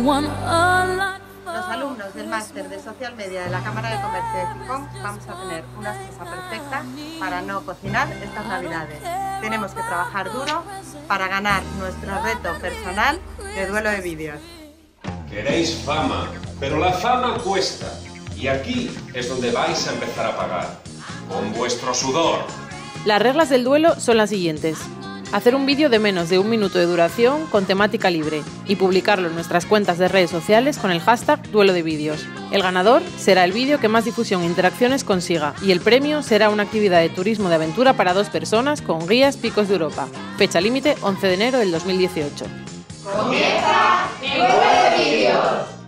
Los alumnos del máster de Social Media de la Cámara de Comercio de Gijón vamos a tener una excusa perfecta para no cocinar estas Navidades. Tenemos que trabajar duro para ganar nuestro reto personal de duelo de vídeos. Queréis fama, pero la fama cuesta. Y aquí es donde vais a empezar a pagar. Con vuestro sudor. Las reglas del duelo son las siguientes. Hacer un vídeo de menos de 1 minuto de duración con temática libre y publicarlo en nuestras cuentas de redes sociales con el hashtag Duelo de Vídeos. El ganador será el vídeo que más difusión e interacciones consiga y el premio será una actividad de turismo de aventura para 2 personas con guías Picos de Europa. Fecha límite 11 de enero del 2018. ¡Comienza el Duelo de Vídeos!